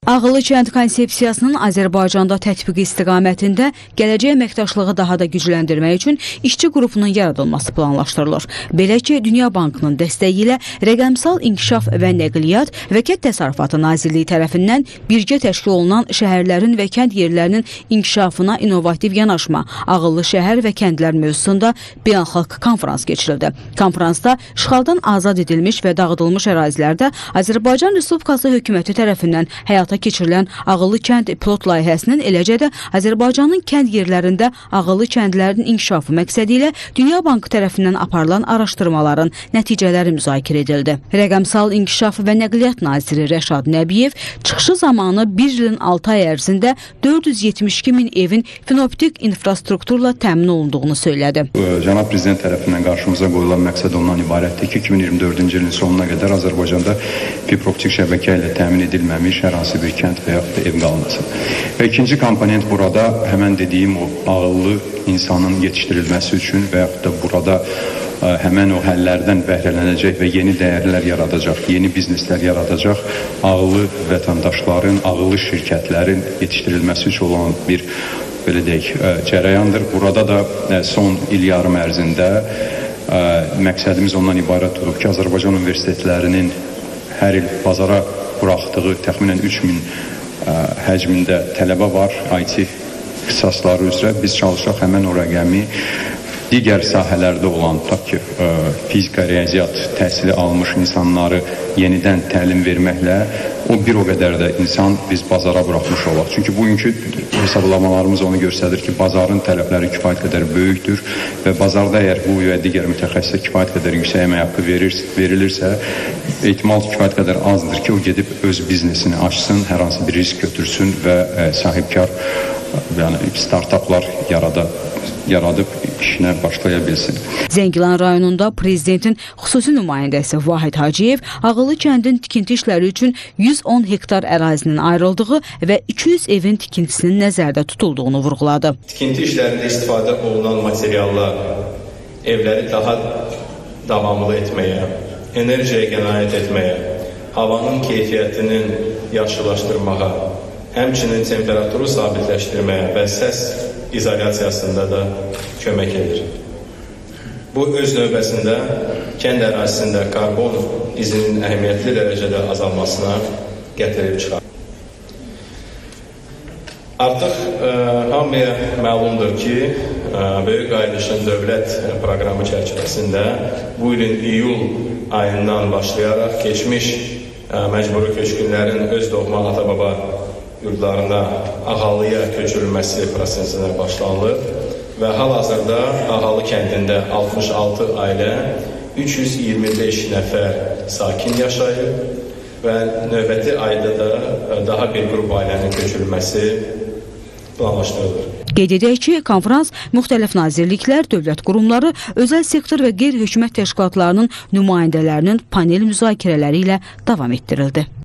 Ağıllı kənd konsepsiyasının Azərbaycanda tətbiqi istiqamətində gələcək əməkdaşlığı daha da gücləndirmək üçün işçi qrupunun yaradılması planlaşdırılır. Belə ki, Dünya Bankının dəstəyi ilə Rəqəmsal İnkişaf və Nəqliyyat və Kənd Təsərrüfatı Nazirliyi tərəfindən birgə təşkil olunan şəhərlərin və kənd yerlərinin inkişafına innovativ yanaşma, ağıllı şəhər və kəndlər mövzusunda beynəlxalq konferans keçirildi. Konferansda işğaldan azad edilmiş və dağıdılmış ərazilərdə Azərbaycan Respublikası hökuməti tərəfindən həyata keçirilən ağıllı kənd pilot layihəsinin, eləcə də Azərbaycanın kənd yerlərində ağıllı kəndlərin inkişafı məqsədi ilə Dünya Bankı tərəfindən aparılan araşdırmaların nəticələri müzakirə edildi. Rəqəmsal İnkişaf və Nəqliyyat naziri Rəşad Nəbiyev çıxışı zamanı bir ilin 6 ay ərzində 472 min evin fenoptik infrastrukturla təmin olunduğunu söylədi. Cənab Prezident tərəfindən qarşımıza qoyulan məqsəd ondan ibarətdir ki, 2024-cü ilin sonuna qədər Azərbaycanda fibroptik şəbəkə ilə təmin edilməmiş hər hansı bir kənd və yaxud da ev qalmasın. Və ikinci komponent burada həmən dediyim o ağıllı insanın yetişdirilməsi üçün və yaxud da burada həmən o həllərdən bəhrələnəcək və yeni dəyərlər yaradacaq, yeni bizneslər yaradacaq ağıllı vətəndaşların, ağıllı şirkətlərin yetişdirilməsi üçün olan bir belə deyək, cərəyandır. Burada da son il yarım ərzində məqsədimiz ondan ibarət olub ki, Azərbaycan universitetlərinin hər il bazara buraxdığı təxminən 3000 həcmində tələbə var IT ixtisasları üzrə. Biz çalışaq həmən o rəqəmi digər sahələrdə olan, tutaq ki, fizika, riyaziyyat təhsili almış insanları yenidən təlim verməklə o bir o qədər də insan biz bazara buraxmış olaq. Çünki bugünkü hesablamalarımız onu göstərir ki, bazarın tələbləri kifayət qədər böyükdür və bazarda əgər bu və digər mütəxəssisə kifayət qədər yüksək əmək haqqı verilirsə, ehtimal kifayət qədər azdır ki, o gedib öz biznesini açsın, hər hansı bir risk götürsün və sahibkar, yəni startaplar yaradıb işinə başlaya bilsin. Zəngilan rayonunda Prezidentin xüsusi nümayəndəsi Vahid Hacıyev ağıllı kəndin tikinti işləri üçün 110 hektar ərazinin ayrıldığı və 200 evin tikintisinin nəzərdə tutulduğunu vurğuladı. Tikinti işlərində istifadə olunan materiallar evləri daha davamlı etməyə, enerjiyə qənaət etməyə, havanın keyfiyyətinin yaxşılaşdırmağa, həmçinin temperaturu sabitləşdirməyə və səs izolyasiyasında da kömək edir. Bu öz növbəsində kənd ərazisində karbon izinin əhəmiyyətli dərəcədə azalmasına gətirib çıxar. Artıq hamıya məlumdur ki, Böyük Qayıdışın dövlət proqramı çərçivəsində bu ilin iyul ayından başlayaraq keçmiş məcburi köçkünlərin öz doğma ata-baba yurdlarına əhallıya köçürülməsi prosesinə başlanılır və hal-hazırda Ağalı kəndində 66 ailə, 325 nəfər sakin yaşayır və növbəti ayda da daha bir qrup ailənin köçürülməsi planlaşdırılır. Qeyd edək ki, konferans müxtəlif nazirliklər, dövlət qurumları, özəl sektor və qeyri-hökumət təşkilatlarının nümayəndələrinin panel müzakirələri ilə davam etdirildi.